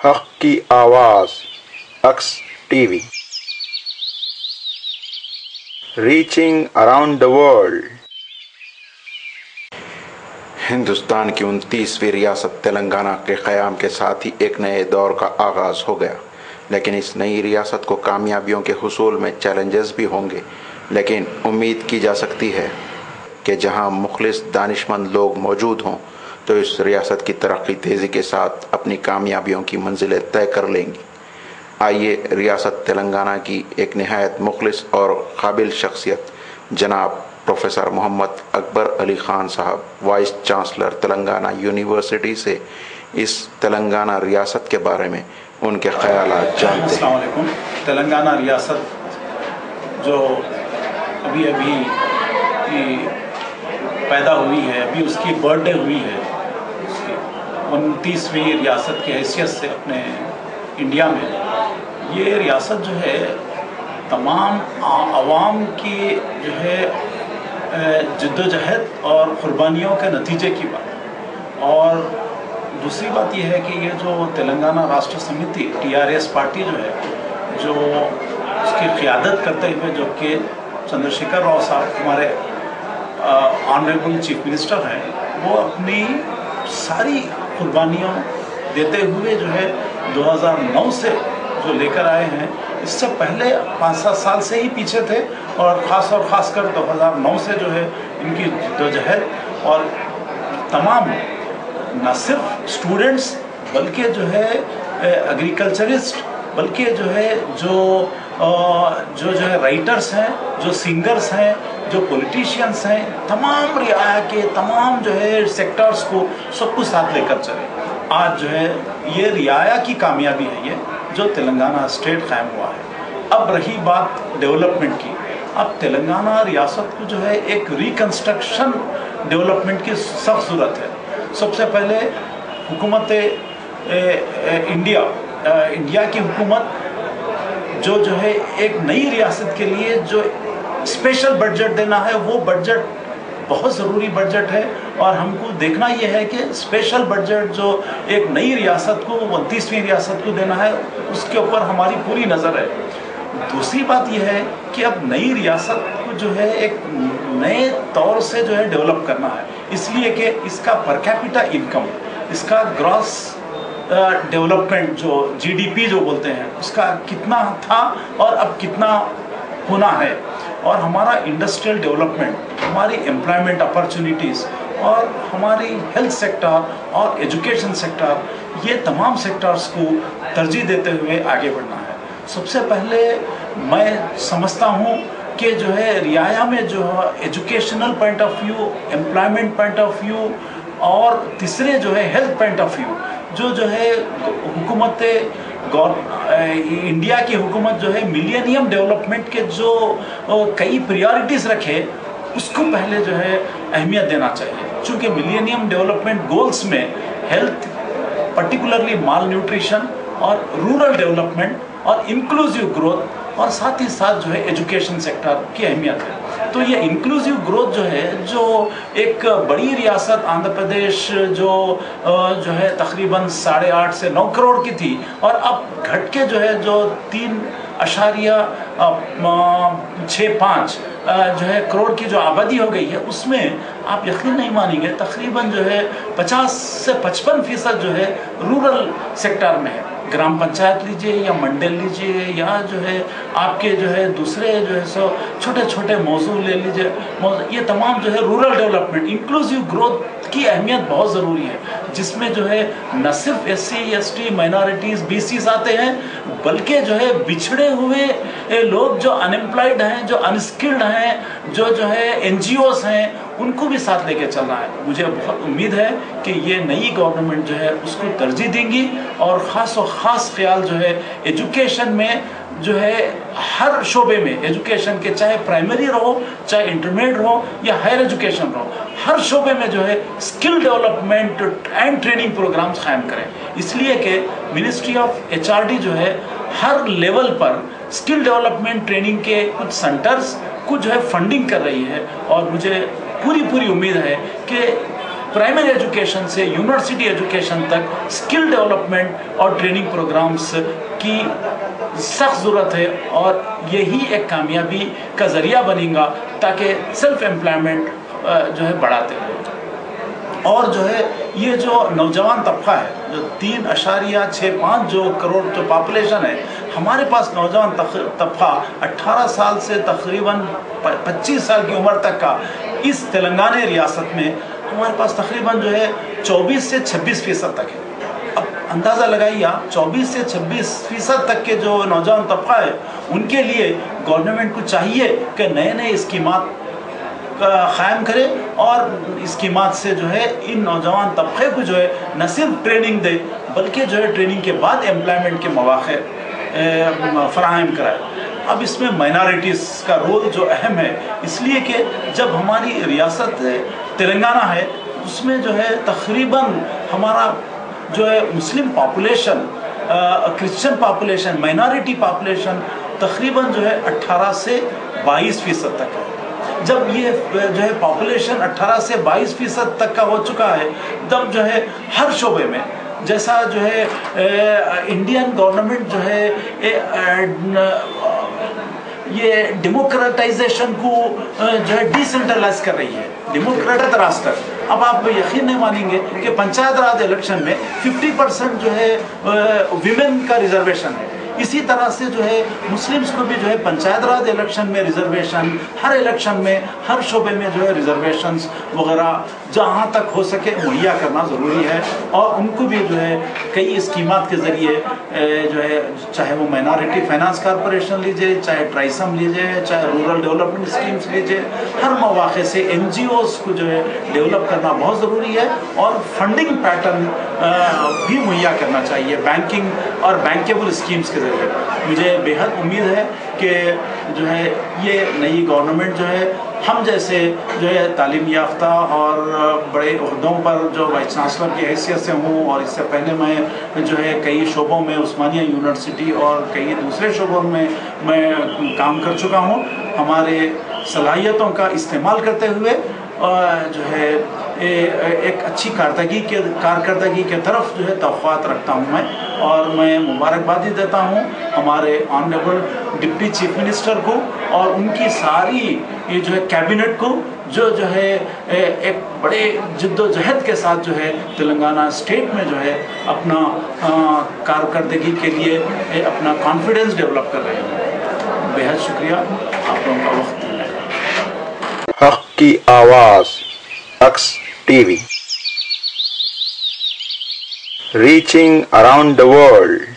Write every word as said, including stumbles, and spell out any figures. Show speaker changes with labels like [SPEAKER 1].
[SPEAKER 1] حق کی آواز اکس ٹی وی، reaching around the world. Hindustan کی انتیسویں ریاست تلنگانہ کے قیام کے ساتھ ہی ایک نئے دور کا آغاز ہو گیا، لیکن اس نئی ریاست کو کامیابیوں کے حصول میں چیلنجز بھی ہوں گے، لیکن امید کی جا سکتی ہے کہ جہاں مخلص دانشمند لوگ موجود ہوں تو اس ریاست کی ترقی تیزی کے ساتھ اپنی کامیابیوں کی منزلیں طے کر لیں گی۔ آئیے ریاست تلنگانہ کی ایک نہایت مخلص اور قابل شخصیت جناب پروفیسر محمد اکبر علی خان صاحب، وائس چانسلر تلنگانہ یونیورسٹی سے اس تلنگانہ ریاست کے بارے میں ان کے خیالات جانتے ہیں۔
[SPEAKER 2] السلام علیکم۔ تلنگانہ ریاست جو ابھی ابھی پیدا ہوئی ہے، ابھی اس کی برتھ ڈے ہوئی ہے، انتیسویں ریاست کی حیثیت سے اپنے انڈیا میں، یہ ریاست جو ہے تمام عوام کی جو ہے جد و جہد اور قربانیوں کے نتیجے کی بات۔ اور دوسری بات یہ ہے کہ یہ جو Telangana Rashtra Samithi T R S party جو ہے، جو اس کی قیادت کرتے ہوئے جو کہ چندر شیکھر راؤ صاحب ہمارے آنریبل چیف منسٹر ہیں، وہ اپنی ساری قربانیوں دیتے ہوئے جو ہے دو ہزار نو سے جو لے کر آئے ہیں، اس سے پہلے پانچ سات سال سے ہی پیچھے تھے، اور خاص اور خاص کر دو ہزار نو سے جو ہے ان کی جد و جہد اور تمام نہ صرف اسٹوڈنٹس بلکہ جو ہے ایگریکلچرسٹ، بلکہ جو ہے جو جو جو ہے رائٹرس ہیں، جو سنگرس ہیں، جو پولیٹیشینس ہیں، تمام رعایا کے تمام جو ہے سیکٹرز کو سب کو ساتھ لے کر چلے۔ آج جو ہے یہ رعایا کی کامیابی ہے، یہ جو تلنگانہ اسٹیٹ قائم ہوا ہے۔ اب رہی بات ڈیولپمنٹ کی، اب تلنگانہ ریاست کو جو ہے ایک ریکنسٹرکشن ڈیولپمنٹ کی سخت ضرورت ہے۔ سب سے پہلے حکومت انڈیا انڈیا کی حکومت جو جو ہے ایک نئی ریاست کے لیے جو اسپیشل بجٹ دینا ہے، وہ بجٹ بہت ضروری بجٹ ہے، اور ہم کو دیکھنا یہ ہے کہ اسپیشل بجٹ جو ایک نئی ریاست کو، انتیسویں ریاست کو دینا ہے، اس کے اوپر ہماری پوری نظر ہے۔ دوسری بات یہ ہے کہ اب نئی ریاست کو جو ہے ایک نئے طور سے جو ہے ڈیولپ کرنا ہے، اس لیے کہ اس کا پر کیپٹا انکم، اس کا گراس ڈیولپمنٹ جو جی ڈی پی جو بولتے ہیں، اس کا کتنا تھا اور اب کتنا ہونا ہے، اور ہمارا انڈسٹریل ڈیولپمنٹ، ہماری امپلائمنٹ اپرچونیٹیز، اور ہماری ہیلتھ سیکٹر اور ایجوکیشن سیکٹر، یہ تمام سیکٹرز کو ترجیح دیتے ہوئے آگے بڑھنا ہے۔ سب سے پہلے میں سمجھتا ہوں کہ جو ہے رعایا میں جو educational point of view, employment point of view, اور تیسرے جو ہے ہیلتھ پوائنٹ آف ویو، جو جو ہے حکومت انڈیا کی حکومت جو ہے ملینیم ڈیولپمنٹ کے جو کئی پریارٹیز رکھے، اس کو پہلے جو ہے اہمیت دینا چاہیے، چونکہ ملینیم ڈیولپمنٹ گولز میں ہیلتھ، پرٹیکولرلی مال نیوٹریشن، اور رورل ڈیولپمنٹ اور انکلوزیو گروتھ، اور ساتھ ہی ساتھ جو ہے ایجوکیشن سیکٹر کی اہمیت ہے۔ تو یہ انکلوزیو گروتھ جو ہے، جو ایک بڑی ریاست آندھرا پردیش جو جو ہے تقریباً ساڑھے آٹھ سے نو کروڑ کی تھی، اور اب گھٹ کے جو ہے جو تین اشاریہ چھ پانچ جو ہے کروڑ کی جو آبادی ہو گئی ہے، اس میں آپ یقین نہیں مانیں گے تقریباً جو ہے پچاس سے پچپن فیصد جو ہے رورل سیکٹر میں ہے۔ گرام پنچایت لیجئے یا منڈل لیجئے، یا جو ہے آپ کے جو ہے دوسرے جو ہے سو چھوٹے چھوٹے موضوع لے لیجئے، یہ تمام جو ہے رورل ڈیولپمنٹ، انکلوزیو گروتھ کی اہمیت بہت ضروری ہے، جس میں جو ہے نہ صرف S C S T minorities BCs آتے ہیں، بلکہ جو ہے بچھڑے ہوئے لوگ جو انمپلائڈ ہیں، جو انسکلڈ ہیں، جو جو ہے این جی اوز ہیں، ان کو بھی ساتھ لے کے چلنا ہے۔ مجھے بہت امید ہے کہ یہ نئی گورنمنٹ جو ہے اس کو ترجیح دیں گی، اور خاص و خاص خیال جو ہے ایجوکیشن میں جو ہے ہر شعبے میں، ایجوکیشن کے چاہے پرائمری رہو، چاہے انٹرمیڈیٹ رہو، یا ہائر ایجوکیشن رہو، ہر شعبے میں جو ہے skill development and training programmes قائم کریں، اس لیے کہ ministry of H R D جو ہے ہر لیول پر اسکل ڈیولپمنٹ ٹریننگ کے کچھ سینٹرز کو جو ہے فنڈنگ کر رہی ہے، اور مجھے پوری پوری امید ہے کہ پرائمری ایجوکیشن سے یونیورسٹی ایجوکیشن تک اسکل ڈیولپمنٹ اور ٹریننگ پروگرامز کی سخت ضرورت ہے، اور یہی ایک کامیابی کا ذریعہ بنے گا تاکہ سیلف امپلائمنٹ جو ہے بڑھاتے ہیں۔ اور جو ہے یہ جو نوجوان طبقہ ہے، جو تین اشاریہ چھ پانچ جو کروڑ جو پاپولیشن ہے، ہمارے پاس نوجوان طبقہ اٹھارہ سال سے تقریباً پچیس سال کی عمر تک کا اس تلنگانہ ریاست میں ہمارے پاس تقریباً جو ہے چوبیس سے چھبیس فیصد تک ہے۔ اب اندازہ لگائیے آپ، چوبیس سے چھبیس فیصد تک کے جو نوجوان طبقہ ہے ان کے لیے گورنمنٹ کو چاہیے کہ نئے نئے اسکیمات قائم کرے، اور اسکیمات سے جو ہے ان نوجوان طبقے کو جو ہے نہ صرف ٹریننگ دے بلکہ جو ہے ٹریننگ کے بعد امپلائمنٹ کے مواقع فراہم کرائے۔ اب اس میں مائنارٹیز کا رول جو اہم ہے، اس لیے کہ جب ہماری ریاست تلنگانہ ہے اس میں جو ہے تقریباً ہمارا جو ہے Muslim population, Christian population, minority population تقریباً جو ہے اٹھارہ سے بائیس فیصد تک ہے۔ جب یہ جو ہے پاپولیشن اٹھارہ سے بائیس فیصد تک کا ہو چکا ہے، تب جو ہے ہر شعبے میں جیسا جو ہے انڈین گورنمنٹ جو ہے یہ ڈیموکریٹائزیشن کو جو ہے ڈی سینٹرلائز کر رہی ہے، ڈیموکریٹک راشٹر۔ اب آپ یقین نہیں مانیں گے کہ پنچایت راج الیکشن میں ففٹی پرسنٹ جو ہے ویمن کا ریزرویشن ہے۔ اسی طرح سے جو ہے مسلمس کو بھی جو ہے پنچایت راج الیکشن میں ریزرویشن، ہر الیکشن میں ہر شعبے میں جو ہے ریزرویشنز وغیرہ جہاں تک ہو سکے مہیا کرنا ضروری ہے، اور ان کو بھی جو ہے کئی اسکیمات کے ذریعے جو ہے چاہے وہ مائنارٹی فائنانس کارپوریشن لیجیے، چاہے ٹرائسم لیجیے، چاہے رورل ڈیولپمنٹ اسکیمس لیجیے، ہر مواقع سے این جی اوز کو جو ہے ڈیولپ کرنا بہت ضروری ہے، اور فنڈنگ پیٹرن بھی مہیا کرنا چاہیے بینکنگ اور بینکیبل اسکیمس کے ذریعے۔ مجھے بے حد امید ہے کہ جو ہے یہ نئی گورنمنٹ جو ہے ہم جیسے جو ہے تعلیم یافتہ اور بڑے عہدوں پر جو وائس چانسلر کی حیثیت سے ہوں، اور اس سے پہلے میں جو ہے کئی شعبوں میں عثمانیہ یونیورسٹی اور کئی دوسرے شعبوں میں میں کام کر چکا ہوں، ہمارے صلاحیتوں کا استعمال کرتے ہوئے جو ہے ایک اچھی کارکردگی کے کارکردگی کے طرف جو ہے توقعات رکھتا ہوں میں، اور میں مبارکبادی دیتا ہوں ہمارے آنریبل ڈپٹی چیف منسٹر کو اور ان کی ساری یہ جو ہے کیبنٹ کو، جو جو ہے ایک بڑے جد و جہد کے ساتھ جو ہے تلنگانہ اسٹیٹ میں جو ہے اپنا کارکردگی کے لیے اپنا کانفیڈنس ڈیولپ کر رہے ہیں۔ بے حد شکریہ آپ لوگوں کا وقت دینے کا۔
[SPEAKER 1] حق کی آواز ایکس ٹی وی، reaching around the world.